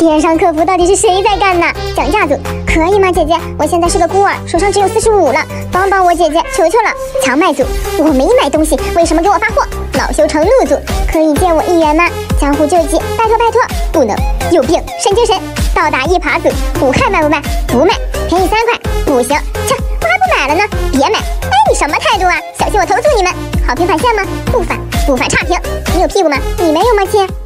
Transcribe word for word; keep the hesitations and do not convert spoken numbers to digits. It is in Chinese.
电商客服到底是谁在干呢？讲价组可以吗，姐姐？我现在是个孤儿，手上只有四十五了，帮帮我，姐姐，求求了！强卖组我没买东西，为什么给我发货？恼羞成怒组可以借我一元吗？江湖救急，拜托拜托！不能，有病，神经神！倒打一耙组五块卖不卖？不卖，便宜三块，不行，切，我还不买了呢！别买！哎，你什么态度啊？小心我投诉你们！好评返现吗？不返，不返差评！你有屁股吗？你没有吗，亲？